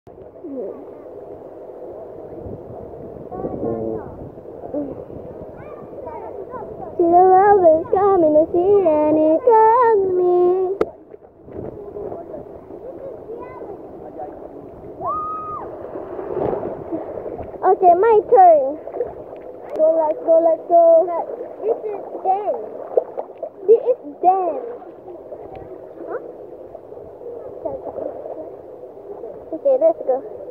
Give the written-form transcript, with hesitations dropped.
See the love is coming to see and it comes me. Okay, my turn. Let's go. This is Dan. Huh? Okay, let's go.